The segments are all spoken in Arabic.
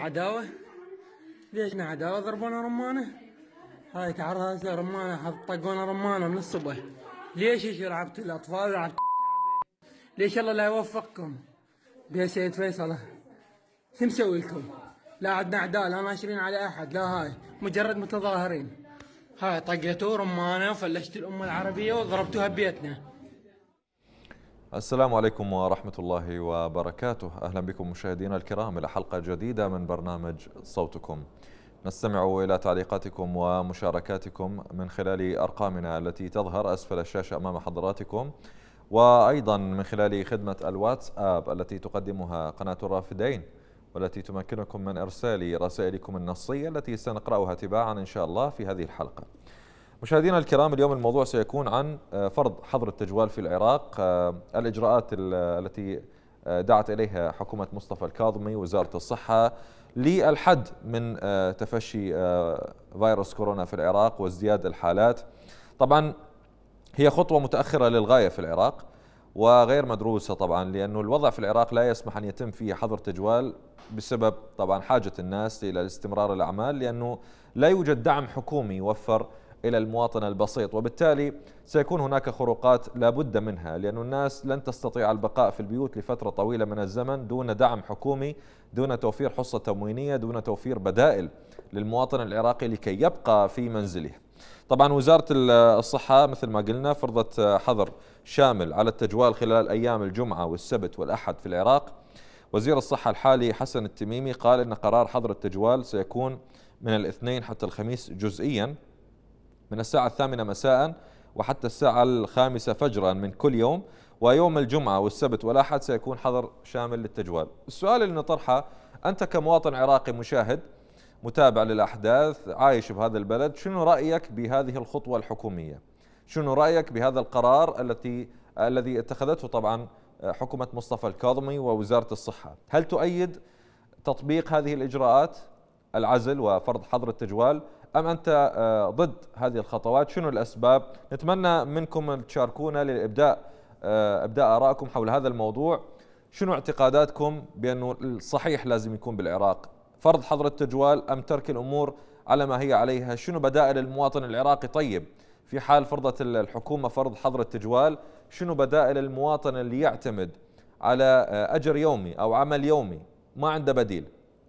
عداوة. ليش عداوة؟ ضربونا رمانة. هاي تعرض رمانة، طقونا رمانة من الصبح. ليش لعبت الأطفال ولعبت ليش؟ الله لا يوفقكم يا سيد فيصل. شو مسوي لكم؟ لا عندنا أعداء، لا ناشرين على أحد، لا هاي مجرد متظاهرين. هاي طقيتوا رمانة وفلشت الأمة العربية وضربتوها ببيتنا. السلام عليكم ورحمة الله وبركاته. أهلا بكم مشاهدينا الكرام إلى حلقة جديدة من برنامج صوتكم. نستمع إلى تعليقاتكم ومشاركاتكم من خلال أرقامنا التي تظهر أسفل الشاشة أمام حضراتكم، وأيضا من خلال خدمة الواتساب التي تقدمها قناة الرافدين، والتي تمكنكم من إرسال رسائلكم النصية التي سنقرأها تباعا إن شاء الله في هذه الحلقة. مشاهدينا الكرام، اليوم الموضوع سيكون عن فرض حظر التجوال في العراق، الإجراءات التي دعت إليها حكومة مصطفى الكاظمي وزارة الصحة للحد من تفشي فيروس كورونا في العراق وازدياد الحالات. طبعا هي خطوة متأخرة للغاية في العراق وغير مدروسة طبعا، لأنه الوضع في العراق لا يسمح أن يتم فيه حظر تجوال بسبب طبعا حاجة الناس إلى استمرار الأعمال، لأنه لا يوجد دعم حكومي يوفر إلى المواطن البسيط، وبالتالي سيكون هناك خروقات لا بد منها، لأن الناس لن تستطيع البقاء في البيوت لفترة طويلة من الزمن دون دعم حكومي، دون توفير حصة تموينية، دون توفير بدائل للمواطن العراقي لكي يبقى في منزله. طبعا وزارة الصحة مثل ما قلنا فرضت حظر شامل على التجوال خلال أيام الجمعة والسبت والأحد في العراق. وزير الصحة الحالي حسن التميمي قال إن قرار حظر التجوال سيكون من الاثنين حتى الخميس جزئيا من الساعة 8 مساء وحتى الساعة 5 فجرا من كل يوم، ويوم الجمعة والسبت والأحد سيكون حظر شامل للتجوال. السؤال اللي نطرحه، أنت كمواطن عراقي مشاهد متابع للأحداث عايش بهذا البلد، شنو رأيك بهذه الخطوة الحكومية؟ شنو رأيك بهذا القرار الذي اتخذته طبعا حكومة مصطفى الكاظمي ووزارة الصحة؟ هل تؤيد تطبيق هذه الإجراءات، العزل وفرض حظر التجوال، أم أنت ضد هذه الخطوات؟ شنو الأسباب؟ نتمنى منكم أن تشاركونا إبداء آرائكم حول هذا الموضوع. شنو اعتقاداتكم بأنه الصحيح لازم يكون بالعراق؟ فرض حظر التجوال أم ترك الأمور على ما هي عليها؟ شنو بدائل المواطن العراقي؟ طيب في حال فرضت الحكومة فرض حظر التجوال، شنو بدائل المواطن اللي يعتمد على أجر يومي أو عمل يومي ما عنده بديل؟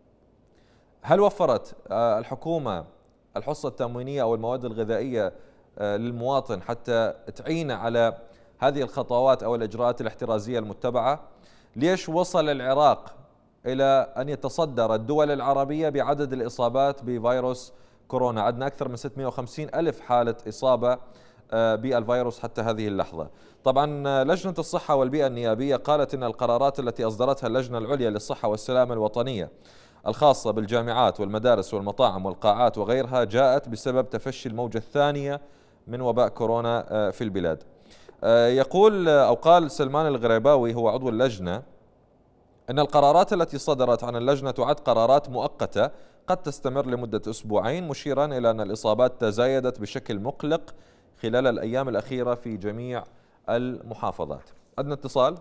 هل وفرت الحكومة الحصة التموينية أو المواد الغذائية للمواطن حتى تعينه على هذه الخطوات أو الإجراءات الاحترازية المتبعة؟ ليش وصل العراق إلى أن يتصدر الدول العربية بعدد الإصابات بفيروس كورونا؟ عندنا أكثر من 650 ألف حالة إصابة بالفيروس حتى هذه اللحظة. طبعا لجنة الصحة والبيئة النيابية قالت إن القرارات التي أصدرتها اللجنة العليا للصحة والسلامة الوطنية الخاصة بالجامعات والمدارس والمطاعم والقاعات وغيرها جاءت بسبب تفشي الموجة الثانية من وباء كورونا في البلاد. يقول أو قال سلمان الغريباوي هو عضو اللجنة أن القرارات التي صدرت عن اللجنة تعد قرارات مؤقتة قد تستمر لمدة أسبوعين، مشيرا إلى أن الإصابات تزايدت بشكل مقلق خلال الأيام الأخيرة في جميع المحافظات. عندنا اتصال،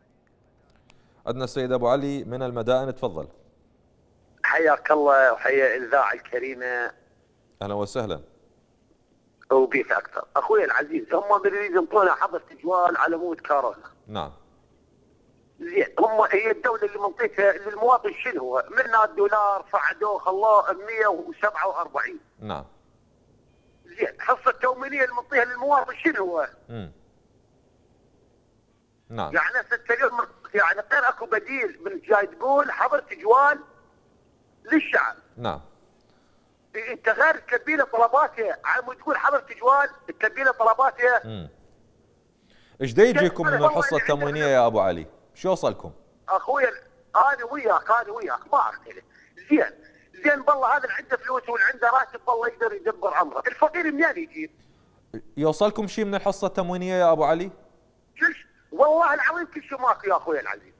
عندنا السيد أبو علي من المدائن، تفضل. حياك الله وحيا الإذاعة الكريمة. أهلا وسهلا. وبيك أكثر أخوي العزيز، هم بريد ينطونا حظر تجوال على مود كورونا. نعم. زين، هي الدولة اللي منطيتها للمواطن شنو هو؟ منا الدولار صعدوه خلوه 147. نعم. زين، الحصة التموينية اللي منطيها للمواطن شنو هو؟ نعم. يعني اليوم يعني غير اكو بديل من جاي تقول حظر تجوال للشعب. نعم. انت غير تلبي له طلباته، عم تقول حظر تجوال تلبي له طلباته. ايش دا يجيكم من الحصة التموينية يا ابو علي؟ شو يوصلكم؟ اخوي انا وياك ما اختلف. زين بالله هذا اللي عنده فلوس واللي عنده راتب بالله يقدر يدبر امره، الفقير منين يجيب؟ يوصلكم شيء من الحصة التموينية يا ابو علي؟ والله العظيم كل شيء ماكو يا اخوي العزيز.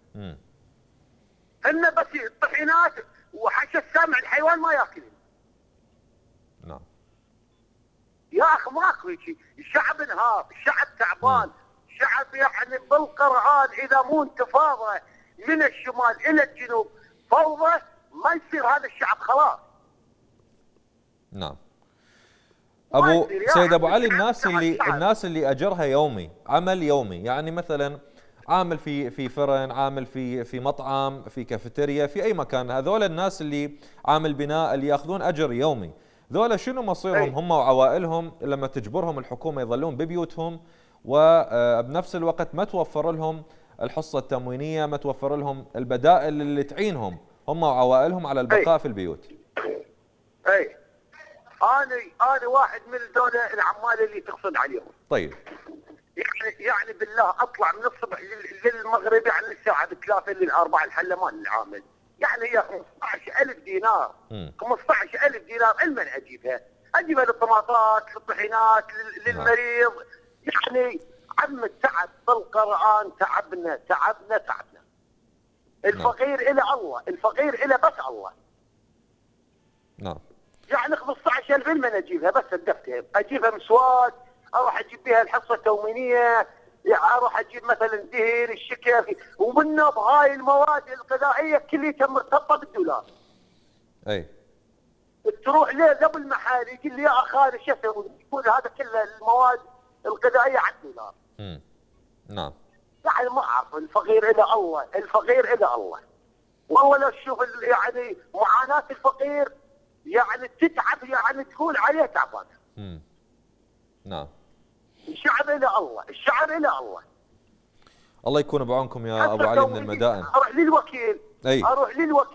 هن بس الطحينات وحش السمع الحيوان ما ياكل. نعم. يا اخي ماكو شيء، الشعب انهار، الشعب تعبان، الشعب يعني بالقران اذا مو انتفاضه من الشمال الى الجنوب فوضى ما يصير هذا الشعب خلاص. نعم. ما ابو يصير. سيد ابو علي، الشعب. الناس اللي اجرها يومي، عمل يومي، يعني مثلا عامل في فرن، عامل في مطعم، في كافيتيريا، في اي مكان، هذول الناس اللي عامل بناء اللي ياخذون اجر يومي، ذولا شنو مصيرهم هم وعوائلهم لما تجبرهم الحكومه يظلون ببيوتهم، وبنفس الوقت ما توفر لهم الحصه التموينيه، ما توفر لهم البدائل اللي تعينهم هم وعوائلهم على البقاء في البيوت؟ اي انا واحد من دول العمال اللي تقصد عليهم. طيب. يعني بالله اطلع من الصبح للمغرب، يعني الساعه 3 لل4 الحله مال العامل، يعني هي 15000 دينار. 15000 دينار المن اجيبها للطماطات، للطحينات، للمريض. يعني عم التعب بالقران، تعبنا. الفقير الى الله، الفقير الى بس الله. نعم. يعني 15000 المن اجيبها بس الدفتر، اجيبها مسواك، اروح اجيب بها الحصه التموينيه، اروح اجيب مثلا دهن، الشكر، ومنه بهاي المواد الغذائيه كلها مرتبطه بالدولار. اي. تروح له قبل محل يقول لي يا اخي شو اسوي؟ يقول هذا كله المواد الغذائيه على الدولار. نعم. يعني ما اعرف، الفقير الى الله، الفقير الى الله. والله لو تشوف يعني معاناه الفقير، يعني تتعب، يعني تقول عليه تعبان. نعم. الشعب الى الله، الشعب الى الله. الله يكون بعونكم يا ابو علي من المدائن. اروح للوكيل، أي. اروح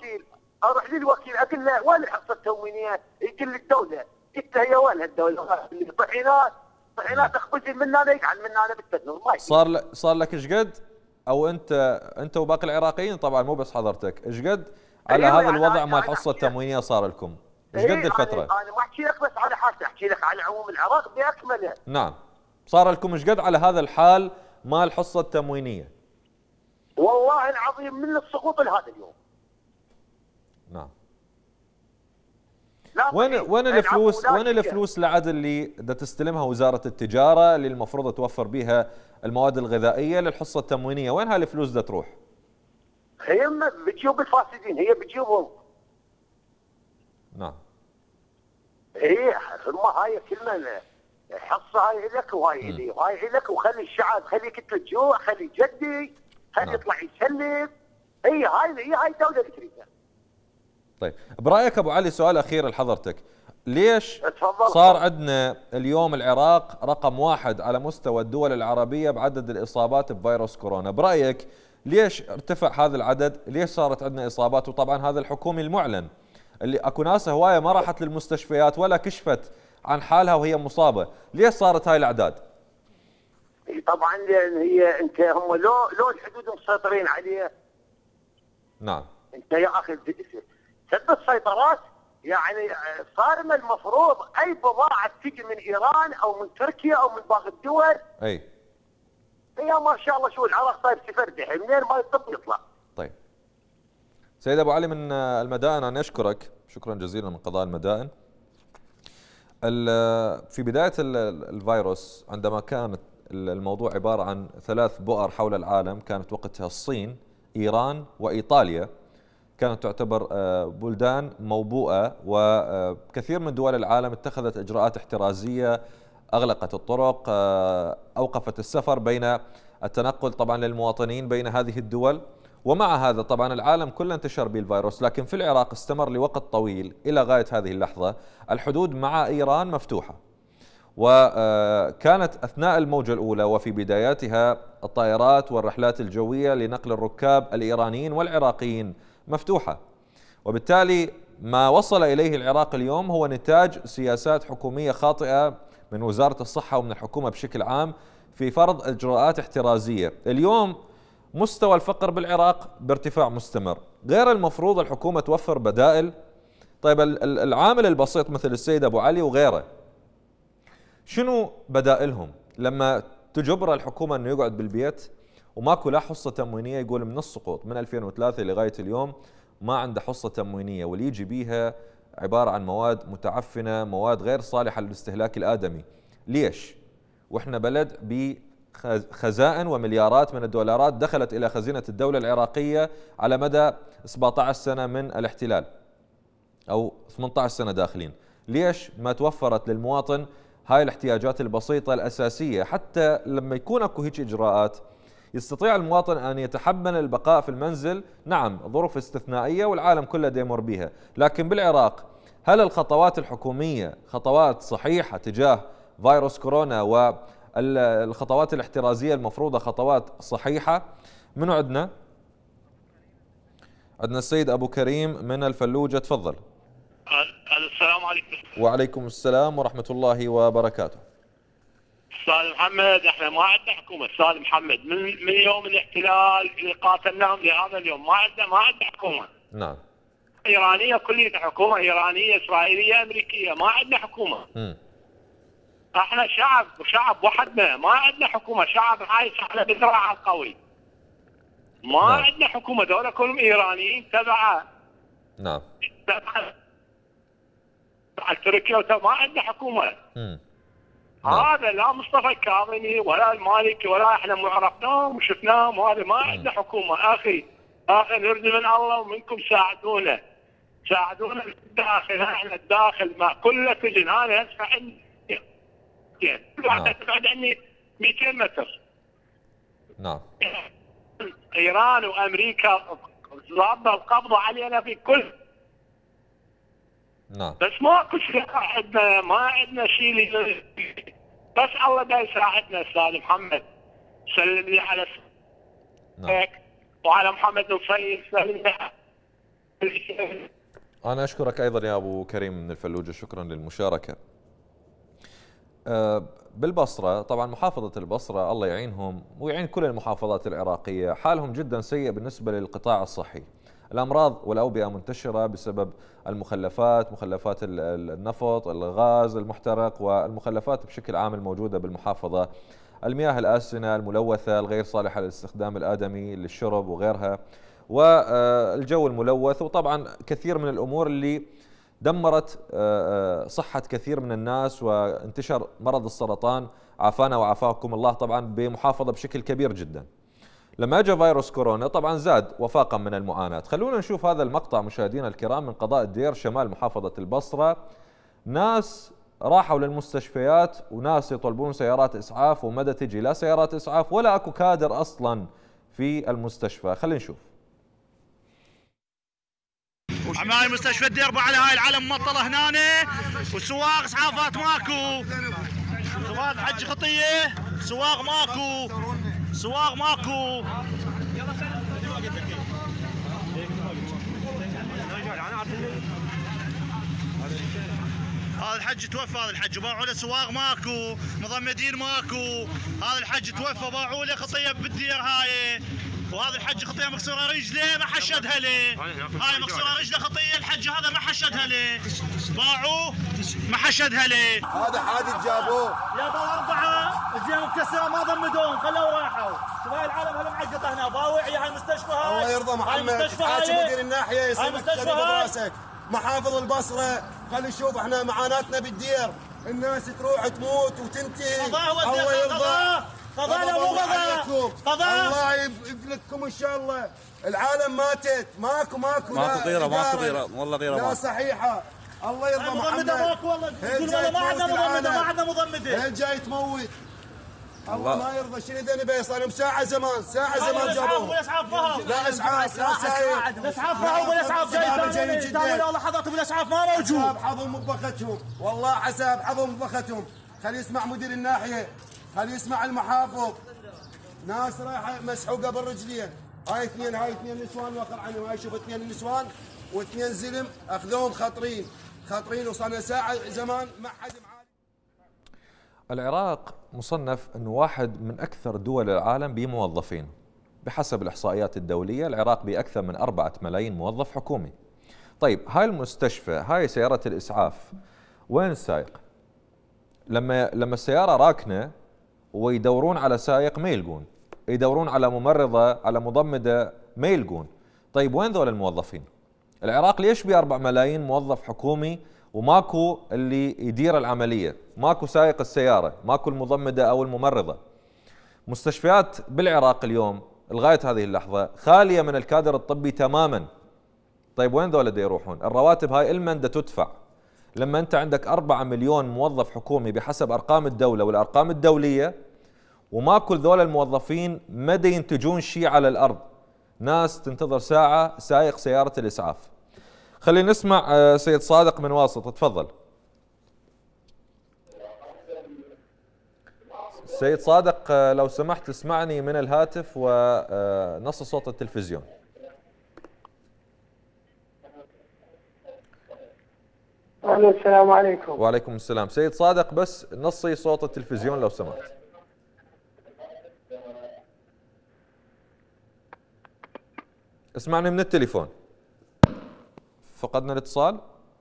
للوكيل اقول له وين الحصه التموينيه؟ يقول لي الدوله. قلت له هي وين الدوله؟ طحينات اخبز من هذا، يقعد من هذا بالتدنور. صار لك ايش قد؟ او انت وباقي العراقيين طبعا، مو بس حضرتك، ايش قد على هذا الوضع مال الحصه التموينيه صار لكم؟ ايش قد الفتره؟ انا ما احكي لك بس على حاجه، احكي لك على عموم العراق باكمله. نعم. صار لكم ايش قد على هذا الحال مال الحصه التموينيه؟ والله العظيم من السقوط لهذا اليوم. نعم. وين الفلوس العدل اللي تستلمها وزاره التجاره اللي المفروض توفر بها المواد الغذائيه للحصه التموينيه؟ وين هالفلوس تروح؟ هي بتجيب الفاسدين، هي بتجيبهم. نعم. هي ما هاي كلمه حصه، هاي لك وهاي لي وهاي لك، وخلي الشعب، خلي كتله جوع، خلي جدي، خلي يطلع يسلم. هاي الدوله اللي تريدها. طيب، برايك ابو علي، سؤال اخير لحضرتك، ليش اتفضل. صار عندنا اليوم العراق رقم 1 على مستوى الدول العربيه بعدد الاصابات بفيروس كورونا؟ برايك ليش ارتفع هذا العدد؟ ليش صارت عندنا اصابات؟ وطبعا هذا الحكومي المعلن اللي اكو ناس هوايه ما راحت للمستشفيات ولا كشفت عن حالها وهي مصابه، ليش صارت هاي الاعداد؟ طبعا لان هي هم لو الحدود مسيطرين عليه. نعم. انت يا اخي سد السيطرات، يعني صار من المفروض اي بضاعه تجي من ايران او من تركيا او من باقي الدول. اي. يا ما شاء الله شو العراق صاير سفردح، منين ما يطب يطلع. طيب. سيد ابو علي من المدائن، انا اشكرك شكرا جزيلا من قضاء المدائن. في بدايه الفيروس عندما كانت الموضوع عباره عن 3 بؤر حول العالم، كانت وقتها الصين، ايران وايطاليا، كانت تعتبر بلدان موبوءه، وكثير من دول العالم اتخذت اجراءات احترازيه، اغلقت الطرق، اوقفت السفر بين التنقل طبعا للمواطنين بين هذه الدول. ومع هذا طبعا العالم كله انتشر به الفيروس، لكن في العراق استمر لوقت طويل إلى غاية هذه اللحظة. الحدود مع إيران مفتوحة، وكانت أثناء الموجة الأولى وفي بداياتها الطائرات والرحلات الجوية لنقل الركاب الإيرانيين والعراقيين مفتوحة، وبالتالي ما وصل إليه العراق اليوم هو نتاج سياسات حكومية خاطئة من وزارة الصحة ومن الحكومة بشكل عام في فرض إجراءات احترازية. اليوم مستوى الفقر بالعراق بارتفاع مستمر، غير المفروض الحكومة توفر بدائل؟ طيب العامل البسيط مثل السيد أبو علي وغيره، شنو بدائلهم لما تجبر الحكومة أنه يقعد بالبيت وماكو لا حصة تموينية؟ يقول من السقوط من 2003 لغاية اليوم ما عنده حصة تموينية، واللي يجي بيها عبارة عن مواد متعفنة، مواد غير صالحة للاستهلاك الآدمي. ليش؟ وإحنا بلد خزائن ومليارات من الدولارات دخلت إلى خزينة الدولة العراقية على مدى 17 سنة من الاحتلال، أو 18 سنة داخلين. ليش ما توفرت للمواطن هاي الاحتياجات البسيطة الأساسية؟ حتى لما يكون اكو هيك إجراءات يستطيع المواطن أن يتحمل البقاء في المنزل. نعم ظروف استثنائية والعالم كله دا يمر بها، لكن بالعراق هل الخطوات الحكومية خطوات صحيحة تجاه فيروس كورونا والخطوات الاحترازية المفروضة خطوات صحيحة؟ منو عندنا؟ عندنا السيد أبو كريم من الفلوجة، تفضل. السلام عليكم. وعليكم السلام ورحمة الله وبركاته. استاذ محمد، احنا ما عندنا حكومه استاذ محمد، من يوم الاحتلال اللي قاتلناهم لهذا اليوم ما عندنا حكومه. نعم. ايرانيه كلية حكومه ايرانيه اسرائيليه امريكيه، ما عندنا حكومه. احنا شعب وحدنا، ما عندنا حكومه، شعب عايش على مزرعه القوي. ما عندنا حكومه، دول كلهم ايرانيين تبع. نعم. تبع تركيا، ما عندنا حكومه. هذا لا مصطفى الكاظمي ولا المالكي ولا احنا ما عرفناهم وشفناهم، وهذا ما عندنا حكومه. اخي نرجو من الله ومنكم ساعدونا في الداخل. احنا الداخل مع كل سجن، انا هسه عندي كل واحده تبعد عني 200 متر. نعم. ايران وامريكا ضربوا القبض علينا في كل. نعم. بس ماكو شيء عندنا، ما عندنا شيء بس الله دا يساعدنا. استاذ محمد سلم لي على وعلى محمد نصير، سلم لي. أنا أشكرك أيضا يا أبو كريم من الفلوجة، شكرا للمشاركة. بالبصرة طبعا محافظة البصرة الله يعينهم ويعين كل المحافظات العراقية، حالهم جدا سيء بالنسبة للقطاع الصحي. الأمراض والأوبئة منتشرة بسبب المخلفات، مخلفات النفط، الغاز المحترق، والمخلفات بشكل عام الموجودة بالمحافظة، المياه الآسنة الملوثة الغير صالحة للاستخدام الآدمي للشرب وغيرها، والجو الملوث، وطبعا كثير من الأمور اللي دمرت صحة كثير من الناس وانتشر مرض السرطان عافانا وعافاكم الله طبعا بمحافظة بشكل كبير جدا. لما جاء فيروس كورونا طبعا زاد وفاقا من المعاناة. خلونا نشوف هذا المقطع مشاهدينا الكرام من قضاء الدير شمال محافظة البصرة. ناس راحوا للمستشفيات وناس يطلبون سيارات إسعاف ومدى تجي لا سيارات إسعاف ولا أكو كادر أصلا في المستشفى. خلينا نشوف. عماي مستشفى الدير على هاي العلم مطلة هنا، والسواق اسعافات ماكو، سواق حج خطية، سواق ماكو. هذا الحج توفى، هذا الحج باعوا له سواق ماكو، مضمدين ماكو، هذا الحج توفى باعوا له خطية بالدير هاي، وهذا الحج خطيه مكسوره رجله ما حشدها ليه؟ هاي مكسوره رجله خطيه، الحج هذا ما حشدها ليه؟ باعوه ما حشدها ليه؟ هذا حادث جابوه يا ابو اربعه رجليهم مكسره ما ضمدوهم خلوه راحوا، شوف هاي العالم هلا معقطه هنا باوعي هاي المستشفى هاي. الله يرضى محمد، حاكي مدير الناحيه يسلمك براسك، محافظ البصره، خلي نشوف احنا معاناتنا بالدير، الناس تروح تموت وتنتهي. الله يرضى قضاء مو قضاء، الله يفلتكم ان شاء الله. العالم ماتت، ماكو ماكو غيره والله غيره لا صحيحه. الله يرضى محمد، ماكو والله تقول والله ما عندنا مضمده هل جاي تموت. الله ما يرضى. شنو ذا نبي صار لهم ساعه زمان جابوهم. لا اسعاف لا سايق، الاسعاف راحوا بالاسعاف جاي جدا لحظات بالاسعاف ما موجود. حساب حظهم ببختهم، والله حساب حظهم ببختهم. خلي يسمع مدير الناحيه، خلي يسمع المحافظ. ناس رايحه مسحوقه بالرجلين، هاي اثنين نسوان واخر عنهم، هاي شوف اثنين نسوان واثنين زلم اخذوهم خطرين وصلنا ساعه زمان ما حد معالج. العراق مصنف انه واحد من اكثر دول العالم بموظفين. بحسب الاحصائيات الدوليه العراق باكثر من 4 ملايين موظف حكومي. طيب هاي المستشفى، هاي سياره الاسعاف، وين السائق؟ لما السياره راكنه ويدورون على سائق ما يلقون، يدورون على ممرضه على مضمده ما يلقون. طيب وين ذول الموظفين؟ العراق ليش ب 4 ملايين موظف حكومي وماكو اللي يدير العمليه؟ ماكو سائق السياره، ماكو المضمده او الممرضه. مستشفيات بالعراق اليوم لغاية هذه اللحظة خالية من الكادر الطبي تماما. طيب وين ذولا دا يروحون؟ الرواتب هاي المن دا تدفع. لما أنت عندك 4 مليون موظف حكومي بحسب أرقام الدولة والأرقام الدولية، وما كل ذولا الموظفين مدى ينتجون شيء على الأرض، ناس تنتظر ساعة سائق سيارة الإسعاف. خلينا نسمع سيد صادق من واسط، تفضل. سيد صادق لو سمحت اسمعني من الهاتف ونص صوت التلفزيون. السلام عليكم. وعليكم السلام. سيد صادق بس نصي صوت التلفزيون لو سمحت. اسمعني من التليفون. فقدنا الاتصال،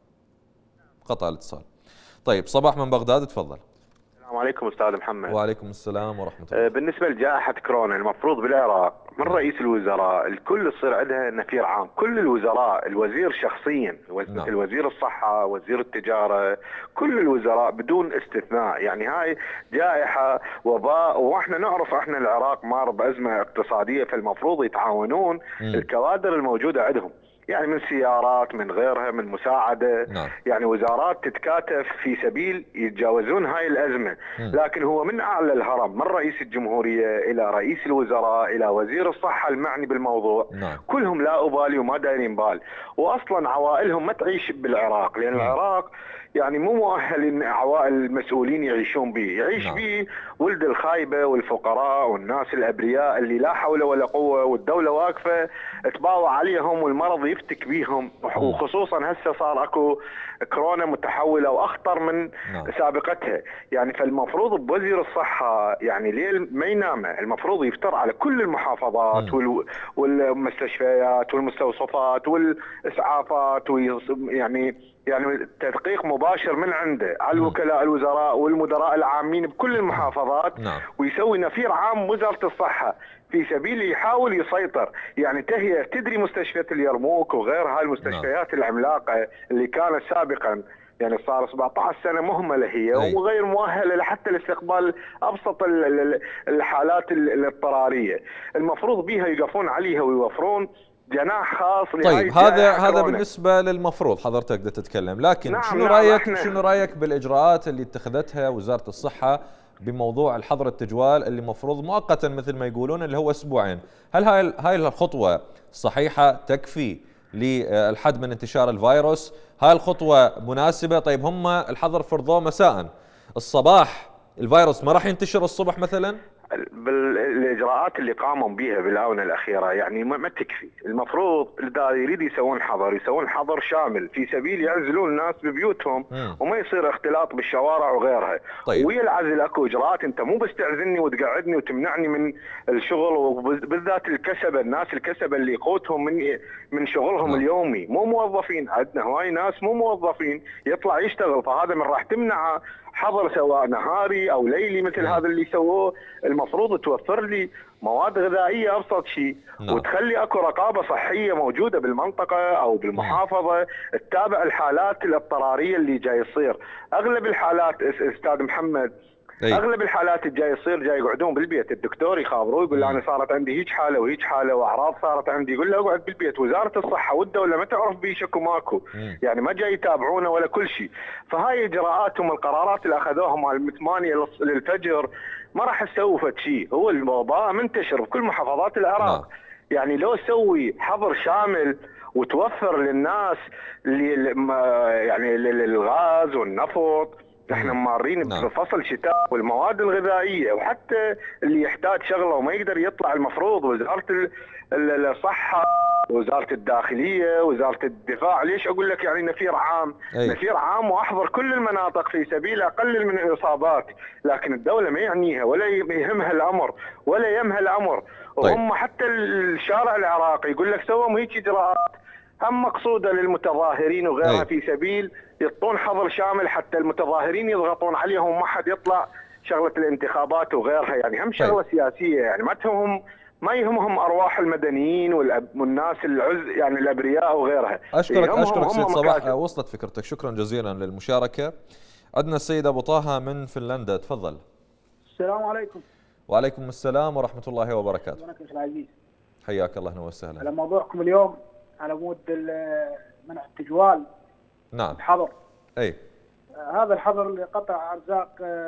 قطع الاتصال. طيب صباح من بغداد، تفضل. السلام عليكم استاذ محمد. وعليكم السلام ورحمه الله. بالنسبه لجائحه كورونا، المفروض بالعراق من رئيس الوزراء الكل يصير عندها نفير عام، كل الوزراء، الوزير شخصيا مثل وزير الصحه، وزير التجاره، كل الوزراء بدون استثناء. يعني هاي جائحه وباء، واحنا نعرف احنا العراق مار بازمه اقتصاديه، فالمفروض يتعاونون الكوادر الموجوده عندهم، يعني من سيارات، من غيرها، من مساعدة. يعني وزارات تتكاتف في سبيل يتجاوزون هاي الأزمة. لكن هو من أعلى الهرم، من رئيس الجمهورية إلى رئيس الوزراء إلى وزير الصحة المعني بالموضوع، كلهم لا أبالي وما دايرين بال، وأصلا عوائلهم ما تعيش بالعراق، لأن العراق يعني مو مؤهل ان عوائل المسؤولين يعيشون به، يعيش به ولد الخايبه والفقراء والناس الابرياء اللي لا حول ولا قوه، والدوله واقفه تباوع عليهم والمرض يفتك بيهم، وخصوصا هسه صار اكو كورونا متحوله واخطر من سابقتها. يعني فالمفروض بوزير الصحه يعني ليل ما ينام، المفروض يفتر على كل المحافظات والمستشفيات والمستوصفات والاسعافات، يعني تدقيق مباشر من عنده على الوكلاء الوزراء والمدراء العامين بكل المحافظات. ويسوي نفير عام وزارة الصحة في سبيل يحاول يسيطر. يعني تهي تدري مستشفيات اليرموك وغير هاي المستشفيات العملاقة اللي كانت سابقا، يعني صار 17 سنة مهملة هي وغير مؤهلة لحتى لاستقبال أبسط الحالات الاضطرارية. المفروض بيها يقفون عليها ويوفرون جناح خاص. طيب هذا بالنسبة للمفروض حضرتك بدك تتكلم، لكن شنو رأيك بالإجراءات اللي اتخذتها وزارة الصحة بموضوع الحظر التجوال اللي مفروض مؤقتا مثل ما يقولون اللي هو أسبوعين؟ هل هاي الخطوة صحيحة تكفي للحد من انتشار الفيروس؟ هاي الخطوة مناسبة؟ طيب هم الحظر فرضوه مساء، الصباح الفيروس ما راح ينتشر الصبح مثلا؟ بالاجراءات اللي قاموا بها بالاونه الاخيره يعني ما تكفي. المفروض اذا يريد يسوون حظر شامل في سبيل يعزلون الناس ببيوتهم وما يصير اختلاط بالشوارع وغيرها. طيب. ويا العزل اكو اجراءات، انت مو بس تعزلني وتقعدني وتمنعني من الشغل، وبالذات الكسبه، الناس الكسبه اللي قوتهم من شغلهم اليومي، مو موظفين. عندنا هواي ناس مو موظفين يطلع يشتغل، فهذا من راح تمنعه حظر سواء نهاري او ليلي مثل هذا اللي سووه. المفروض توفر لي مواد غذائيه ابسط شيء، وتخلي اكو رقابه صحيه موجوده بالمنطقه او بالمحافظه تتابع الحالات الاضطراريه اللي جاي يصير. اغلب الحالات استاذ محمد، اغلب الحالات الجاي يصير جاي يقعدون بالبيت، الدكتور يخابروه يقول له انا صارت عندي هيك حاله وهيك حاله واعراض صارت عندي، يقول له اقعد بالبيت. وزاره الصحه والدوله ما تعرف بيه شكو ماكو، يعني ما جاي يتابعونه ولا كل شيء. فهاي اجراءاتهم القرارات اللي اخذوها مال 8 للفجر ما راح تسوي فد شيء. هو الوباء منتشر بكل محافظات العراق. يعني لو سوي حظر شامل وتوفر للناس يعني الغاز والنفط، احنا مارين بفصل شتاء، والمواد الغذائيه، وحتى اللي يحتاج شغله وما يقدر يطلع، المفروض وزاره الصحه، وزاره الداخليه، وزاره الدفاع، ليش اقول لك يعني نفير عام؟ نفير عام واحضر كل المناطق في سبيل اقلل من الاصابات. لكن الدوله ما يعنيها ولا يهمها الامر ولا يمها الامر. وهم حتى الشارع العراقي يقول لك سووا هيك اجراءات هم مقصوده للمتظاهرين وغيرها في سبيل يعطون حظر شامل حتى المتظاهرين يضغطون عليهم وما حد يطلع، شغله الانتخابات وغيرها. يعني هم شغله سياسيه، يعني ما يهمهم ارواح المدنيين والناس يعني الابرياء وغيرها. اشكرك سيد صباح، وصلت فكرتك، شكرا جزيلا للمشاركه. عندنا السيد ابو طه من فنلندا، تفضل. السلام عليكم. وعليكم السلام ورحمة الله وبركاته. أخي العزيز. حياك الله، أهلا وسهلا. على موضوعكم اليوم على مود منع التجوال. نعم. الحظر. أي. هذا الحظر لقطع أرزاق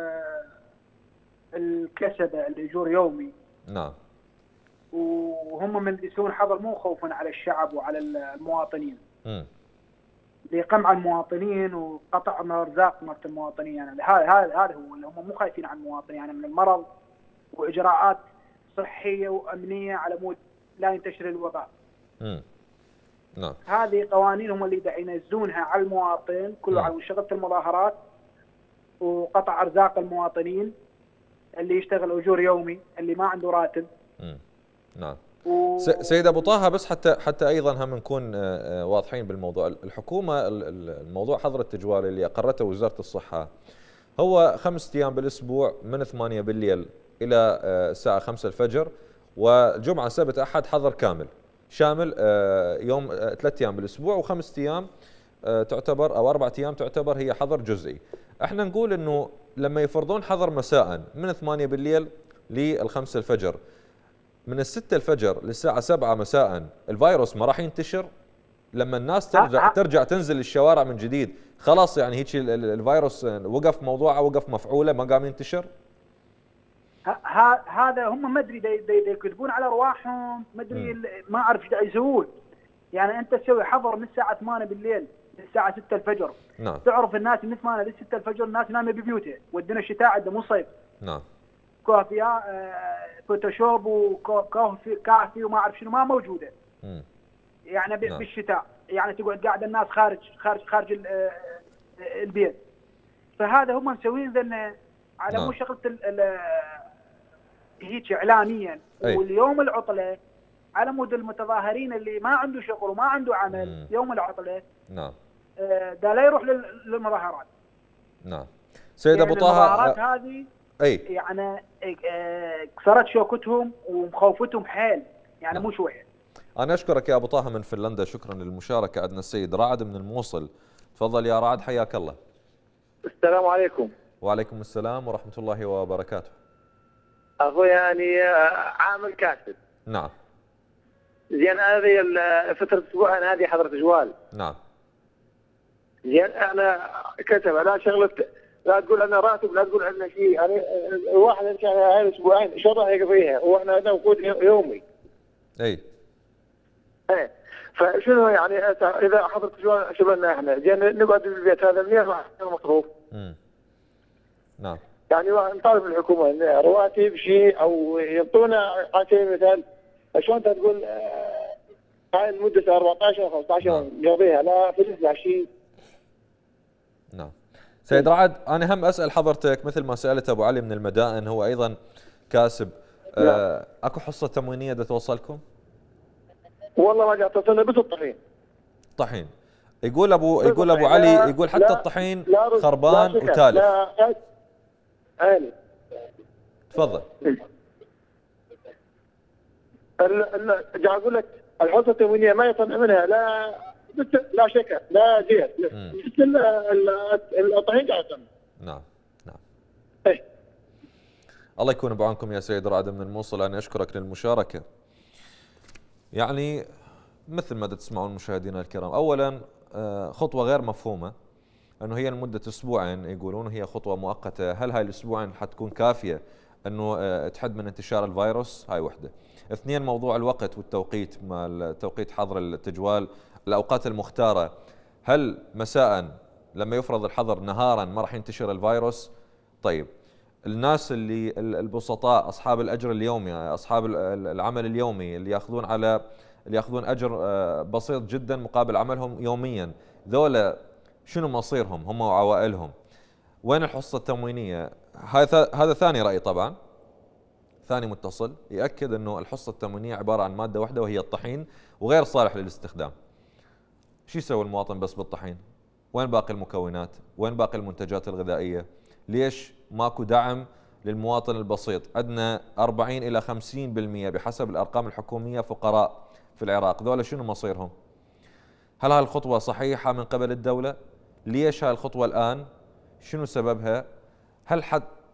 الكسبة الأجور يومي. نعم. وهم من يسوون حظر مو خوفا على الشعب وعلى المواطنين. لقمع المواطنين وقطع ارزاق مرت المواطنين، يعني هذا هو اللي هم مو خايفين عن المواطنين، يعني من المرض واجراءات صحيه وامنيه على مود لا ينتشر الوباء. نعم. هذه قوانين هم اللي ينزلونها على المواطن كله، على شغله المظاهرات وقطع ارزاق المواطنين اللي يشتغل اجور يومي، اللي ما عنده راتب. نعم. سيد ابو طه، بس حتى ايضا هم نكون واضحين بالموضوع. الحكومه الموضوع حظر التجوال اللي اقرته وزاره الصحه هو 5 ايام بالاسبوع من 8 بالليل الى الساعه 5 الفجر، وجمعه سبت احد حظر كامل شامل يوم 3 ايام بالاسبوع، و5 ايام تعتبر او 4 ايام تعتبر هي حظر جزئي. احنا نقول انه لما يفرضون حظر مساء من 8 بالليل لل5 الفجر، من 6 الفجر للساعة 7 مساء الفيروس ما راح ينتشر. لما الناس ترجع تنزل الشوارع من جديد، خلاص يعني هيك الفيروس وقف موضوعه، وقف مفعوله، ما قام ينتشر. هذا هم ما ادري يكذبون على ارواحهم، ما ادري ما اعرف ايش يسوون. يعني انت تسوي حظر من الساعه 8 بالليل للساعه 6 الفجر. نعم. تعرف الناس من 8 ل 6 الفجر الناس نايمه ببيوتها، ودنا الشتاء عندنا مو صيف. نعم. كافيا فوتوشوب وكافي وما اعرف شنو ما موجوده. يعني بالشتاء يعني تقعد قاعد الناس خارج البيت. فهذا هم مسوين ذن على مو شغله هيك اعلاميا. واليوم العطله على مود المتظاهرين اللي ما عنده شغل وما عنده عمل. يوم العطله نعم ده لا يروح للمظاهرات. نعم. سيد ابو طه، المظاهرات هذه يعني كسرت شوكتهم ومخوفتهم حيل، يعني مو شويه. انا اشكرك يا ابو طه من فنلندا، شكرا للمشاركه. عندنا السيد رعد من الموصل، تفضل يا رعد، حياك الله. السلام عليكم. وعليكم السلام ورحمه الله وبركاته. اخوي يعني عامل كاسب. نعم. زين هذه فتره اسبوعين هذه حضرة جوال. نعم. زين انا كتب لا شغله، لا تقول عندنا راتب، لا تقول عندنا شيء، يعني الواحد ان شاء الله هاي الاسبوعين شو راح يقضيها واحنا عندنا وقود يومي. اي فشنو يعني اذا حضرت جوال شو بدنا احنا؟ زين نقعد بالبيت، هذا منين راح مصروف؟ نعم. يعني نطالب من الحكومه رواتب شيء او يعطونا على سبيل المثال. شلون انت تقول هاي المده 14 او 15 يوم نقضيها، لا فلوس لا شيء. نعم. سيد رعد، أنا هم أسأل حضرتك مثل ما سألت أبو علي من المدائن، هو أيضا كاسب. أكو حصة تموينية دا توصلكم؟ والله ما جاء توصلنا بس الطحين. طحين. يقول أبو علي، يقول حتى الطحين خربان وتالف. لا تفضل. جاء أقول لك الحصة التموينية ما يطلع منها لا شكر لا زيت، بس الطحين قاعد يطلع. نعم. الله يكون بعونكم يا سيد رعد من الموصل، أنا أشكرك للمشاركة. يعني مثل ما تسمعون مشاهدينا الكرام، أولا خطوة غير مفهومة أنه هي لمدة أسبوعين، يقولون هي خطوة مؤقتة. هل هاي الأسبوعين حتكون كافية أنه تحد من انتشار الفيروس؟ هاي وحدة. اثنين، موضوع الوقت والتوقيت، مال توقيت حظر التجوال، الأوقات المختارة. هل مساء لما يفرض الحظر نهارا ما راح ينتشر الفيروس؟ طيب الناس اللي البسطاء أصحاب الأجر اليومي، أصحاب العمل اليومي اللي ياخذون أجر بسيط جدا مقابل عملهم يوميا، ذولا شنو مصيرهم هم وعوائلهم؟ وين الحصة التموينية؟ هذا ثاني رأي طبعا، ثاني متصل يأكد أنه الحصة التموينية عبارة عن مادة واحدة وهي الطحين، وغير صالح للاستخدام. شو يسوي المواطن بس بالطحين؟ وين باقي المكونات؟ وين باقي المنتجات الغذائية؟ ليش ماكو دعم للمواطن البسيط؟ عندنا 40 إلى 50% بحسب الأرقام الحكومية فقراء في العراق، ذولا شنو مصيرهم؟ هل هاي الخطوة صحيحة من قبل الدولة؟ ليش هاي الخطوة الآن؟ شنو سببها؟ هل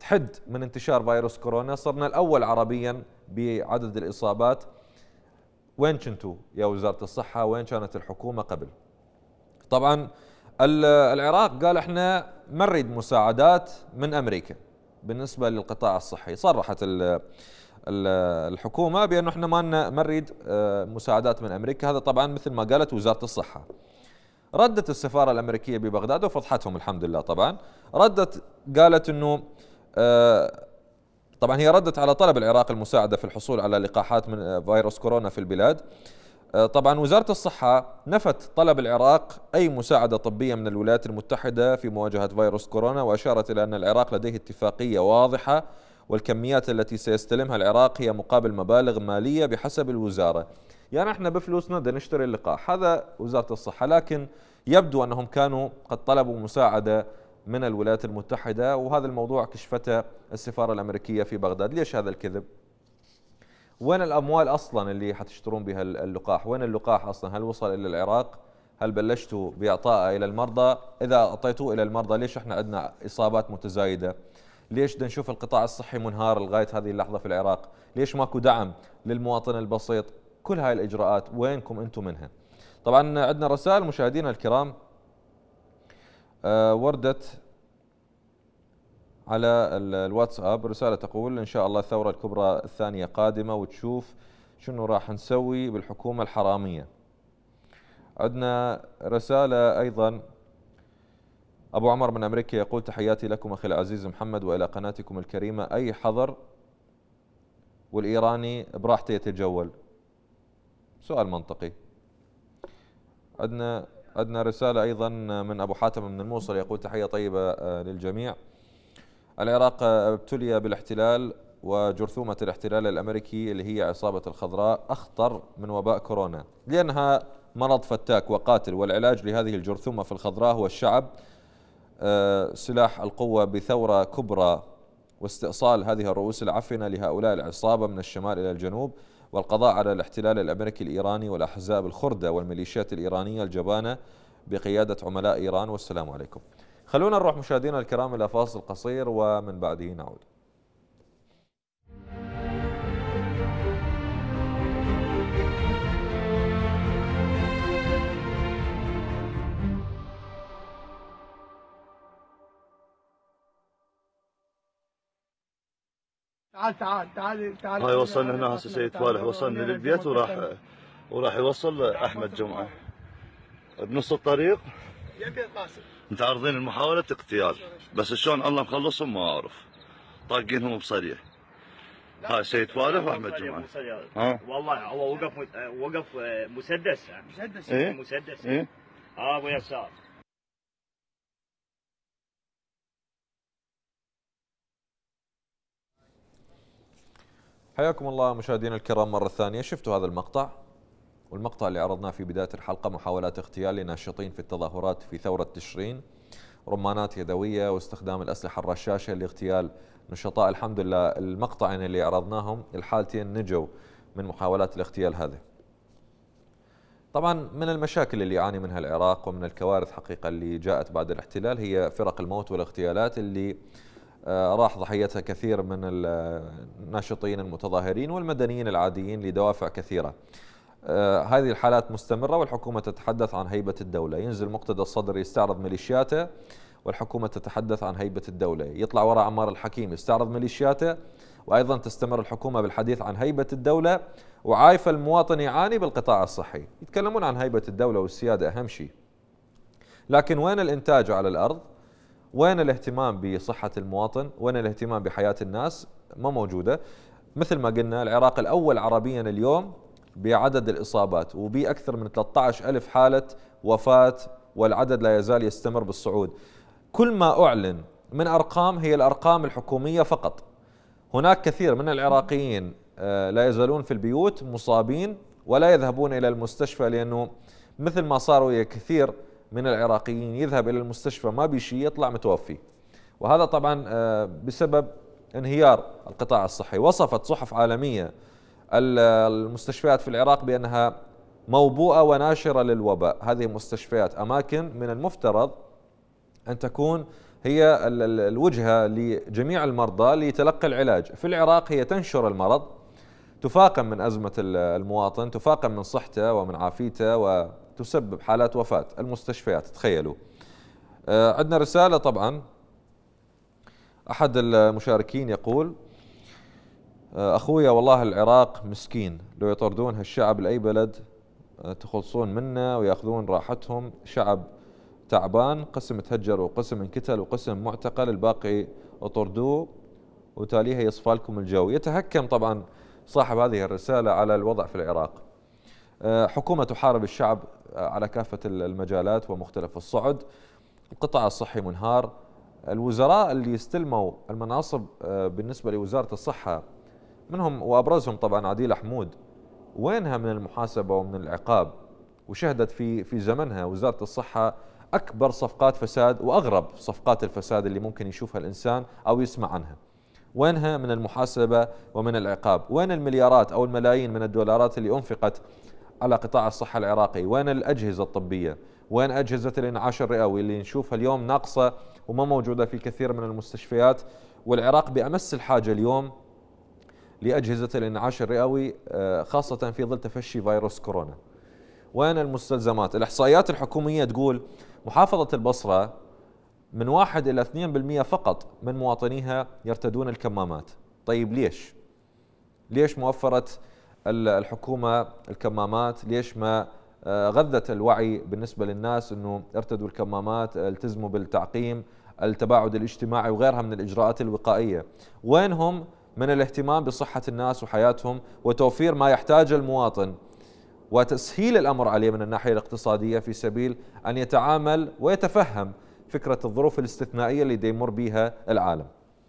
تحد من انتشار فيروس كورونا، صرنا الأول عربيا بعدد الإصابات. وين كنتوا يا وزارة الصحة؟ وين كانت الحكومة قبل؟ طبعا العراق قال احنا ما نريد مساعدات من أمريكا بالنسبة للقطاع الصحي. صرحت الحكومة بأنه احنا ما نريد مساعدات من أمريكا. هذا طبعا مثل ما قالت وزارة الصحة. ردت السفارة الأمريكية ببغداد وفضحتهم الحمد لله. طبعا ردت قالت أنه طبعا هي ردت على طلب العراق المساعدة في الحصول على لقاحات من فيروس كورونا في البلاد. طبعا وزارة الصحة نفت طلب العراق أي مساعدة طبية من الولايات المتحدة في مواجهة فيروس كورونا، وأشارت إلى أن العراق لديه اتفاقية واضحة والكميات التي سيستلمها العراق هي مقابل مبالغ مالية بحسب الوزارة. يعني احنا بفلوسنا بدنا نشتري اللقاح، هذا وزارة الصحة. لكن يبدو أنهم كانوا قد طلبوا مساعدة من الولايات المتحدة، وهذا الموضوع كشفته السفارة الأمريكية في بغداد. ليش هذا الكذب؟ وين الأموال أصلا اللي حتشترون بها اللقاح؟ وين اللقاح أصلا؟ هل وصل إلى العراق؟ هل بلشتوا بإعطائه إلى المرضى؟ إذا أعطيتوه إلى المرضى ليش احنا عندنا إصابات متزايدة؟ ليش بدنا نشوف القطاع الصحي منهار لغاية هذه اللحظة في العراق؟ ليش ماكو دعم للمواطن البسيط؟ كل هاي الإجراءات وينكم أنتم منها؟ طبعا عندنا رسائل مشاهدينا الكرام وردت على الواتساب. رسالة تقول إن شاء الله الثورة الكبرى الثانية قادمة وتشوف شنو راح نسوي بالحكومة الحرامية. عندنا رسالة أيضا أبو عمر من أمريكا يقول تحياتي لكم أخي العزيز محمد وإلى قناتكم الكريمة. أي حظر والإيراني براحته يتجول؟ سؤال منطقي. عندنا رسالة أيضا من أبو حاتم من الموصل يقول تحية طيبة للجميع. العراق ابتلي بالاحتلال وجرثومة الاحتلال الأمريكي اللي هي عصابة الخضراء أخطر من وباء كورونا لأنها مرض فتاك وقاتل، والعلاج لهذه الجرثومة في الخضراء هو الشعب. سلاح القوة بثورة كبرى واستئصال هذه الرؤوس العفنة لهؤلاء العصابة من الشمال إلى الجنوب، والقضاء على الاحتلال الأمريكي الإيراني والأحزاب الخردة والميليشيات الإيرانية الجبانة بقيادة عملاء إيران. والسلام عليكم. خلونا نروح مشاهدينا الكرام إلى فاصل قصير ومن بعده نعود. تعال هاي وصلنا هنا هسه سيد فالح، وصلنا للبيت وراح يوصل احمد جمعه بنص الطريق. متعرضين لمحاولة اغتيال، بس شلون الله مخلصهم ما اعرف، طاقينهم بصريح. هاي سيد فالح واحمد جمعه. والله هو وقف مسدس. ايه مسدس. ايه ابو يسار. حياكم الله مشاهدينا الكرام مرة ثانية. شفتوا هذا المقطع، والمقطع اللي عرضناه في بداية الحلقة محاولات اغتيال لناشطين في التظاهرات في ثورة تشرين، رمانات يدوية واستخدام الأسلحة الرشاشة لاغتيال نشطاء. الحمد لله المقطعين اللي عرضناهم الحالتين نجوا من محاولات الاغتيال هذه. طبعا من المشاكل اللي يعاني منها العراق ومن الكوارث حقيقة اللي جاءت بعد الاحتلال هي فرق الموت والاغتيالات اللي راح ضحيتها كثير من الناشطين المتظاهرين والمدنيين العاديين لدوافع كثيرة. هذه الحالات مستمرة والحكومة تتحدث عن هيبة الدولة. ينزل مقتدى الصدر يستعرض ميليشياته والحكومة تتحدث عن هيبة الدولة. يطلع وراء عمار الحكيم يستعرض ميليشياته وأيضا تستمر الحكومة بالحديث عن هيبة الدولة، وعايفة المواطن يعاني بالقطاع الصحي. يتكلمون عن هيبة الدولة والسيادة أهم شيء، لكن وين الإنتاج على الأرض؟ وين الاهتمام بصحة المواطن؟ وين الاهتمام بحياة الناس؟ ما موجودة. مثل ما قلنا العراق الأول عربيا اليوم بعدد الإصابات وبأكثر من 13,000 حالة وفاة، والعدد لا يزال يستمر بالصعود. كل ما أعلن من أرقام هي الأرقام الحكومية فقط. هناك كثير من العراقيين لا يزالون في البيوت مصابين ولا يذهبون إلى المستشفى، لأنه مثل ما صاروا كثير من العراقيين يذهب إلى المستشفى ما بشيء يطلع متوفي، وهذا طبعا بسبب انهيار القطاع الصحي. وصفت صحف عالمية المستشفيات في العراق بأنها موبوءة وناشرة للوباء. هذه مستشفيات أماكن من المفترض أن تكون هي الوجهة لجميع المرضى لتلقي العلاج. في العراق هي تنشر المرض، تفاقم من أزمة المواطن، تفاقم من صحته ومن عافيته، وتسبب حالات وفاة. المستشفيات تخيلوا. عندنا رسالة طبعا، أحد المشاركين يقول: أخويا والله العراق مسكين، لو يطردون هالشعب لأي بلد تخلصون منه ويأخذون راحتهم. شعب تعبان، قسم تهجر وقسم انقتل وقسم معتقل، الباقي اطردوه وتاليها يصفى لكم الجو. يتهكم طبعا صاحب هذه الرسالة على الوضع في العراق. حكومة تحارب الشعب على كافة المجالات ومختلف الصعد. القطاع الصحي منهار. الوزراء اللي يستلموا المناصب بالنسبة لوزارة الصحة منهم وأبرزهم طبعا عديل حمود، وينها من المحاسبة ومن العقاب؟ وشهدت في زمنها وزارة الصحة أكبر صفقات فساد وأغرب صفقات الفساد اللي ممكن يشوفها الإنسان أو يسمع عنها. وينها من المحاسبة ومن العقاب؟ وين المليارات أو الملايين من الدولارات اللي أنفقت على قطاع الصحة العراقي؟ وين الأجهزة الطبية؟ وين أجهزة الإنعاش الرئوي اللي نشوفها اليوم ناقصة وما موجودة في كثير من المستشفيات؟ والعراق بأمس الحاجة اليوم لأجهزة الإنعاش الرئوي، خاصة في ظل تفشي فيروس كورونا. وين المستلزمات؟ الإحصائيات الحكومية تقول محافظة البصرة من 1 إلى 2% فقط من مواطنيها يرتدون الكمامات. طيب ليش موفرت الحكومة الكمامات؟ ليش ما غذت الوعي بالنسبة للناس أنه ارتدوا الكمامات، التزموا بالتعقيم، التباعد الاجتماعي وغيرها من الإجراءات الوقائية؟ وينهم من الاهتمام بصحة الناس وحياتهم وتوفير ما يحتاجه المواطن وتسهيل الأمر عليه من الناحية الاقتصادية في سبيل أن يتعامل ويتفهم فكرة الظروف الاستثنائية اللي يمر بها العالم؟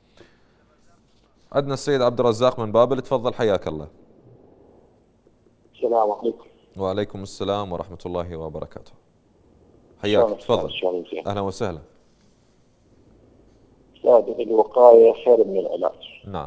عندنا السيد عبد الرزاق من بابل، تفضل حياك الله. السلام عليكم. وعليكم السلام ورحمة الله وبركاته. حياك، تفضل. أهلا وسهلا. أستاذ، الوقاية خير من العلاج. نعم.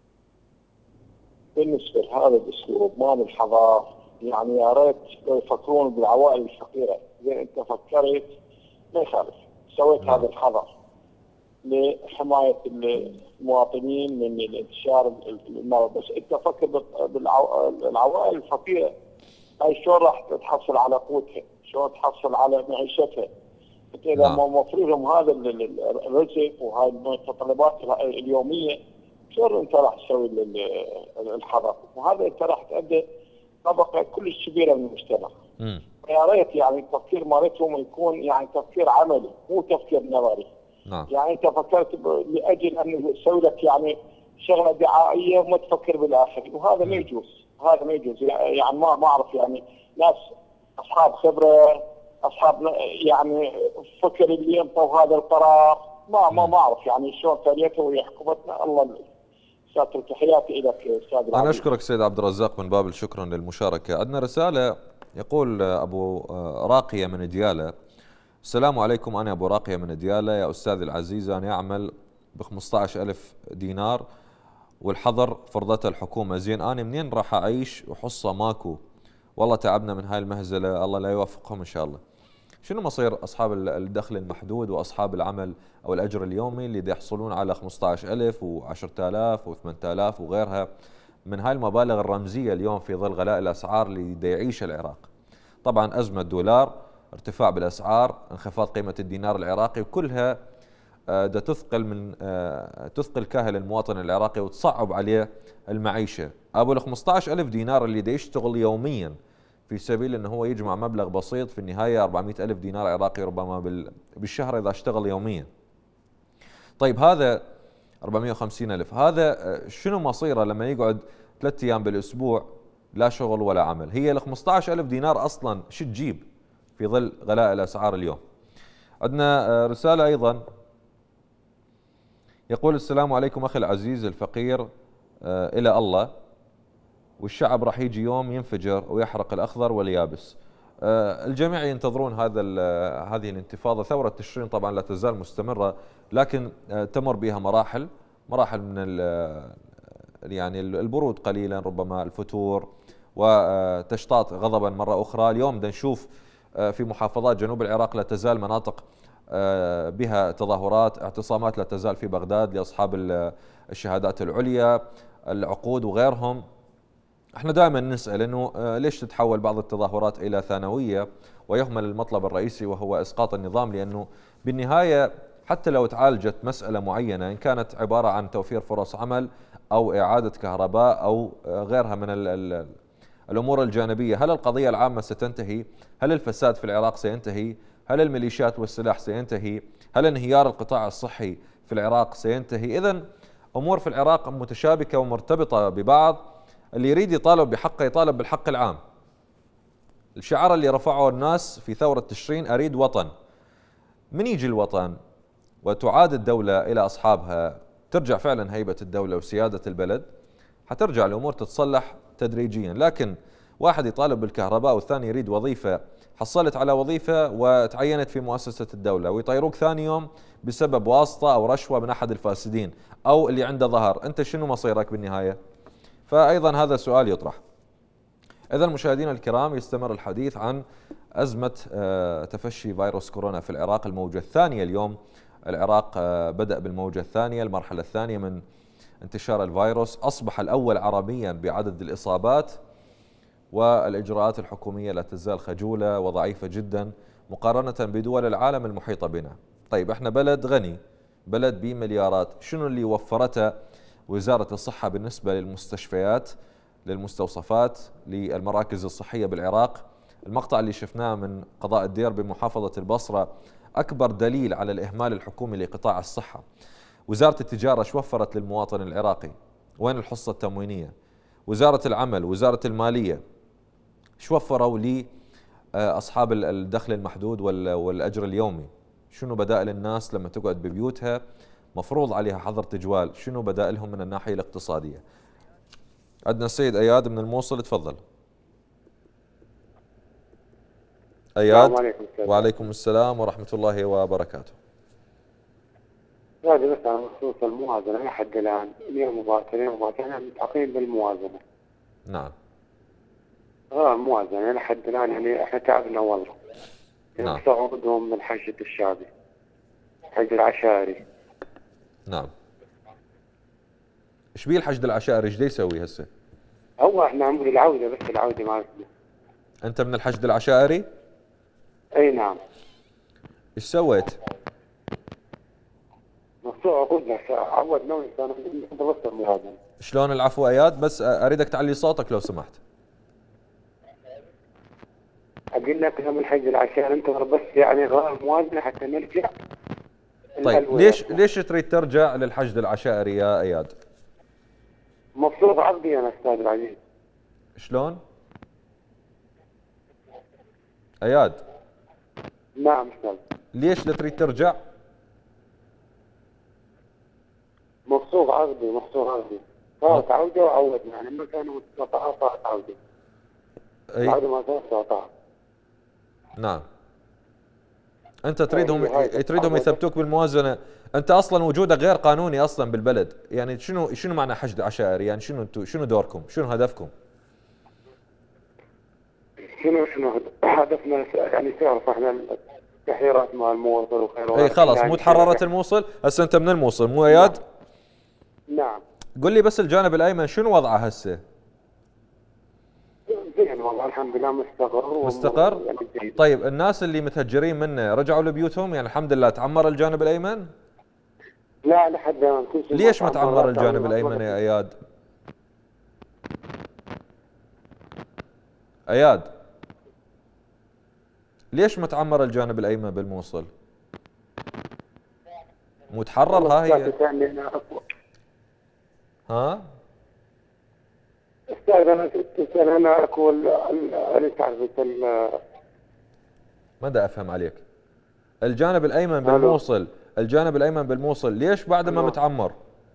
بالنسبة لهذا الأسلوب ما الحضار، يعني يا ريت لو يفكرون بالعوائل الفقيرة. إذا أنت فكرت ما يخالف، سويت هذا الحظر لحماية المواطنين من الانتشار المرض، بس أنت فكر بالعوائل الفقيرة. هاي شلون راح تحصل على قوتها؟ شلون تحصل على معيشتها؟ أنت إذا ما موفر لهم هذا الرزق وهاي المتطلبات اليومية، شلون أنت راح تسوي الحظر؟ وهذا أنت راح تؤدي طبقة كلش كبيرة من المجتمع. يا ريت يعني التفكير مالتهم يكون يعني تفكير عملي مو تفكير نظري. نعم. يعني انت فكرت لاجل ان تسوي لك يعني شغله دعائيه وما تفكر بالاخرين، وهذا ما يجوز، هذا ما يجوز. يعني ما اعرف يعني ناس اصحاب خبره، اصحاب يعني فكر اللي ينطوا هذا القرار، ما اعرف يعني شلون تاليته وهي حكومتنا. الله ساتر. تحياتي لك استاذ. انا اشكرك سيد عبد الرزاق من بابل، شكرا للمشاركه. عندنا رساله يقول ابو راقيه من دياله: السلام عليكم، انا ابو راقيه من دياله. يا استاذ العزيز، انا اعمل ب 15,000 دينار والحظر فرضته الحكومه، زين انا منين راح اعيش وحصه ماكو؟ والله تعبنا من هاي المهزله، الله لا يوفقهم ان شاء الله. شنو مصير اصحاب الدخل المحدود واصحاب العمل او الاجر اليومي اللي يحصلون على 15,000 و10,000 و8,000 وغيرها من هاي المبالغ الرمزيه اليوم في ظل غلاء الاسعار اللي يعيش العراق؟ طبعا ازمه دولار، ارتفاع بالاسعار، انخفاض قيمه الدينار العراقي، وكلها تثقل كاهل المواطن العراقي وتصعب عليه المعيشه. ابو ال 15,000 دينار اللي يشتغل يوميا في سبيل انه هو يجمع مبلغ بسيط، في النهايه 400,000 دينار عراقي ربما بالشهر اذا اشتغل يوميا. طيب هذا 450,000، هذا شنو مصيره لما يقعد 3 ايام بالاسبوع لا شغل ولا عمل؟ هي ال 15,000 دينار اصلا شو تجيب في ظل غلاء الاسعار اليوم؟ عندنا رساله ايضا يقول: السلام عليكم اخي العزيز الفقير الى الله، والشعب راح يجي يوم ينفجر ويحرق الاخضر واليابس. الجميع ينتظرون هذه الانتفاضه. ثوره تشرين طبعا لا تزال مستمره، لكن تمر بها مراحل من يعني البرود قليلا، ربما الفتور وتشطاط غضبا مره اخرى. اليوم بدنا نشوف في محافظات جنوب العراق لا تزال مناطق بها تظاهرات، اعتصامات لا تزال في بغداد لأصحاب الشهادات العليا، العقود وغيرهم. احنا دائما نسأل انه ليش تتحول بعض التظاهرات الى ثانوية ويهمل المطلب الرئيسي وهو اسقاط النظام، لانه بالنهاية حتى لو تعالجت مسألة معينة ان كانت عبارة عن توفير فرص عمل او اعادة كهرباء او غيرها من الامور الجانبية، هل القضية العامة ستنتهي؟ هل الفساد في العراق سينتهي؟ هل الميليشيات والسلاح سينتهي؟ هل انهيار القطاع الصحي في العراق سينتهي؟ إذن امور في العراق متشابكة ومرتبطة ببعض. اللي يريد يطالب بحقه يطالب بالحق العام. الشعار اللي رفعه الناس في ثورة تشرين أريد وطن. من يجي الوطن وتعاد الدولة إلى أصحابها، ترجع فعلا هيبة الدولة وسيادة البلد، حترجع الأمور تتصلح تدريجيا. لكن واحد يطالب بالكهرباء والثاني يريد وظيفة، حصلت على وظيفة وتعينت في مؤسسة الدولة، ويطيروك ثاني يوم بسبب واسطة أو رشوة من أحد الفاسدين أو اللي عنده ظهر، أنت شنو مصيرك بالنهاية؟ فأيضا هذا السؤال يطرح. إذن مشاهدينا الكرام، يستمر الحديث عن أزمة تفشي فيروس كورونا في العراق، الموجة الثانية اليوم. العراق بدأ بالموجة الثانية، المرحلة الثانية من انتشار الفيروس، أصبح الأول عربيا بعدد الإصابات، والإجراءات الحكومية لا تزال خجولة وضعيفة جدا مقارنة بدول العالم المحيطة بنا. طيب احنا بلد غني، بلد بمليارات، شنو اللي وفرته وزارة الصحة بالنسبة للمستشفيات، للمستوصفات، للمراكز الصحية بالعراق؟ المقطع اللي شفناه من قضاء الدير بمحافظة البصرة أكبر دليل على الإهمال الحكومي لقطاع الصحة. وزارة التجارة شو وفرت للمواطن العراقي؟ وين الحصة التموينية؟ وزارة العمل، وزارة المالية شو وفروا لأصحاب الدخل المحدود والأجر اليومي؟ شنو بدائل الناس لما تقعد ببيوتها مفروض عليها حظر تجوال؟ شنو بدائلهم من الناحية الاقتصادية؟ عندنا السيد أياد من الموصل، تفضل. أياد. السلام عليكم. وعليكم السلام ورحمة الله وبركاته. هذه مثلا بخصوص الموازنة لحد الآن اليوم مباشرين متعاقين بالموازنة. نعم. الموازنة لحد الآن يعني احنا تعبنا والله. نعم. صعودهم من حشد الشعبي، حشد العشائري. نعم. ايش بيه الحشد العشائري؟ ايش يسوي هسه؟ هو احنا عمود العودة، بس العودة ما اسمه. انت من الحشد العشائري؟ اي نعم. ايش سويت؟ مقطوع عقودنا، عودنا ونحن بس الموازنة. شلون العفو اياد؟ بس اريدك تعلي صوتك لو سمحت. اقول لك من حج العشائر انتظر بس يعني غير الموازنة حتى نرجع. طيب ليش تريد ترجع للحشد العشائري يا اياد؟ مفروض عرضي انا استاذ العزيز. شلون؟ اياد. نعم استاذ. ليش تريد ترجع؟ مفروض عرضي صارت عودة وعودنا يعني ما كانوا مستطاعة صارت عودة. العودة ما صارت استطاعة. نعم. انت تريدهم يثبتوك بالموازنة. انت اصلا وجودك غير قانوني اصلا بالبلد، يعني شنو معنى حشد عشائري؟ يعني شنو دوركم؟ شنو هدفكم؟ شنو هدفنا يعني تعرف احنا تحريرات مع الموصل وخير. اي خلاص مو تحررت الموصل، هسه انت من الموصل مو اياد؟ نعم. قل لي بس الجانب الايمن شنو وضعه هسه؟ زين والله الحمد لله مستقر؟ يعني طيب الناس اللي متهجرين منه رجعوا لبيوتهم؟ يعني الحمد لله تعمر الجانب الايمن؟ لا لحد الان كل شيء. ليش ما تعمر الجانب الايمن يا اياد؟ اياد ليش ما تعمر الجانب الايمن بالموصل؟ متحرر ها هي؟ ها؟ استاذ انا اقول انا تعرف ما دا افهم عليك. الجانب الايمن بالموصل، الجانب الايمن بالموصل ليش بعد ما متعمر؟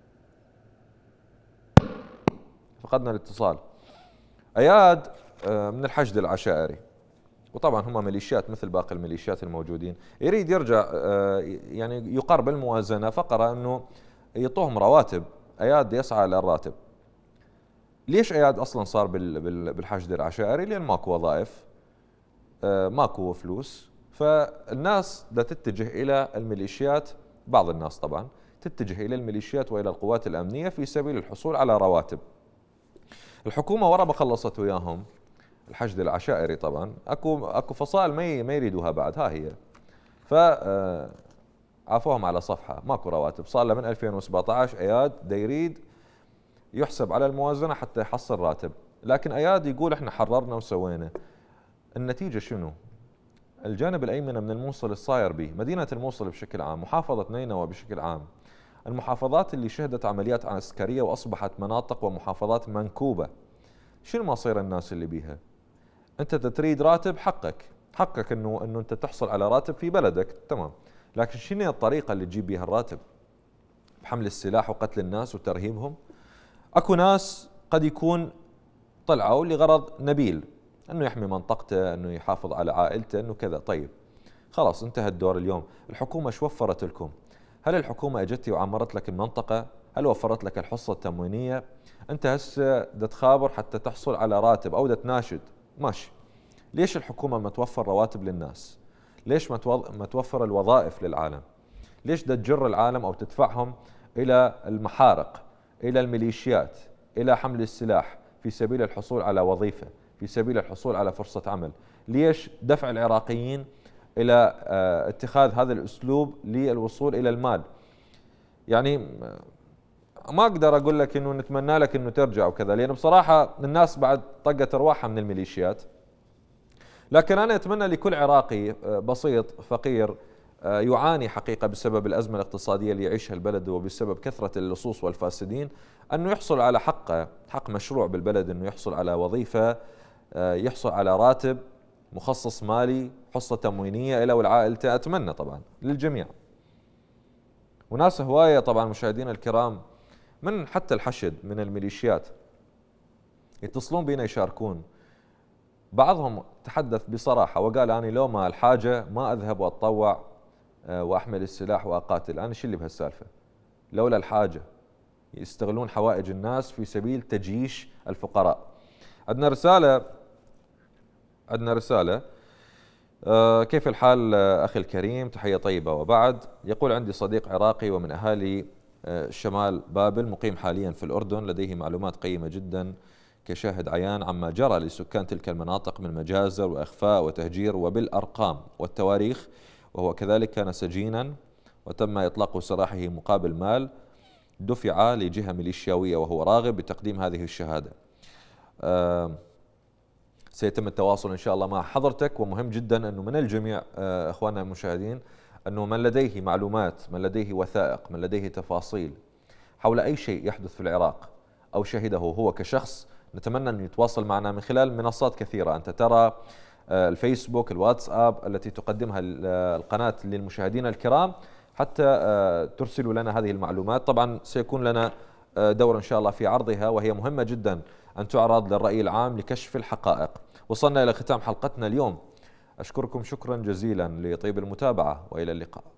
فقدنا الاتصال. اياد من الحشد العشائري، وطبعا هم ميليشيات مثل باقي الميليشيات الموجودين، يريد يرجع يعني يقرب الموازنه، فقره انه يعطوهم رواتب. اياد يسعى للراتب. ليش اياد اصلا صار بالحشد العشائري؟ لان ماكو وظائف، ماكو فلوس، فالناس لا تتجه إلى الميليشيات، بعض الناس طبعا تتجه إلى الميليشيات وإلى القوات الأمنية في سبيل الحصول على رواتب. الحكومة ورا ما خلصت وياهم الحشد العشائري طبعا، اكو فصائل ما يريدوها بعد، ها هي، ف عافوهم على صفحة، ماكو رواتب، صار له من 2017 اياد دا يريد يحسب على الموازنة حتى يحصل راتب، لكن اياد يقول احنا حررنا وسوينا. النتيجة شنو؟ الجانب الايمن من الموصل الصاير به، مدينة الموصل بشكل عام، محافظة نينوى بشكل عام، المحافظات اللي شهدت عمليات عسكرية واصبحت مناطق ومحافظات منكوبة، شنو مصير الناس اللي بيها؟ انت تريد راتب، حقك انه انت تحصل على راتب في بلدك، تمام، لكن شنو الطريقة اللي تجيب بيها الراتب؟ بحمل السلاح وقتل الناس وترهيبهم؟ اكو ناس قد يكون طلعوا لغرض نبيل، انه يحمي منطقته، انه يحافظ على عائلته، انه كذا، طيب خلاص انتهى الدور اليوم، الحكومة شو وفرت لكم؟ هل الحكومة اجت وعمرت لك المنطقة؟ هل وفرت لك الحصة التموينية؟ انت هسه دا تخابر حتى تحصل على راتب او دا تناشد، ماشي. ليش الحكومة ما توفر رواتب للناس؟ ليش ما توفر الوظائف للعالم؟ ليش دا تجر العالم او تدفعهم الى المحارق، الى الميليشيات، الى حمل السلاح في سبيل الحصول على وظيفة، في سبيل الحصول على فرصة عمل؟ ليش دفع العراقيين الى اتخاذ هذا الاسلوب للوصول الى المال؟ يعني ما اقدر اقول لك انه نتمنى لك انه ترجع وكذا، لان بصراحه الناس بعد طقت ارواحها من الميليشيات، لكن انا اتمنى لكل عراقي بسيط فقير يعاني حقيقه بسبب الازمه الاقتصاديه اللي يعيشها البلد وبسبب كثره اللصوص والفاسدين، انه يحصل على حقه، حق مشروع بالبلد، انه يحصل على وظيفه، يحصل على راتب مخصص مالي، حصه تموينيه له ولعائلته، اتمنى طبعا للجميع. وناس هوايه طبعا مشاهدينا الكرام من حتى الحشد من الميليشيات يتصلون بينا يشاركون، بعضهم تحدث بصراحة وقال أنا لو ما الحاجة ما أذهب وأتطوع وأحمل السلاح وأقاتل، أنا شو اللي بهالسالفة؟ لولا الحاجة، يستغلون حوائج الناس في سبيل تجييش الفقراء. عندنا رسالة كيف الحال أخي الكريم، تحية طيبة وبعد. يقول عندي صديق عراقي ومن أهالي شمال بابل مقيم حاليا في الأردن، لديه معلومات قيمة جدا كشاهد عيان عما جرى لسكان تلك المناطق من مجازر وإخفاء وتهجير وبالأرقام والتواريخ، وهو كذلك كان سجينا وتم إطلاق سراحه مقابل مال دفع لجهة ميليشياوية، وهو راغب بتقديم هذه الشهادة. سيتم التواصل إن شاء الله مع حضرتك، ومهم جدا أنه من الجميع أخواننا المشاهدين أنه من لديه معلومات، من لديه وثائق، من لديه تفاصيل حول أي شيء يحدث في العراق أو شهده هو كشخص، نتمنى أن يتواصل معنا من خلال منصات كثيرة. أنت ترى الفيسبوك، الواتساب التي تقدمها القناة للمشاهدين الكرام حتى ترسلوا لنا هذه المعلومات. طبعا سيكون لنا دور إن شاء الله في عرضها، وهي مهمة جدا أن تعرض للرأي العام لكشف الحقائق. وصلنا إلى ختام حلقتنا اليوم، أشكركم شكرا جزيلا لطيب المتابعة وإلى اللقاء.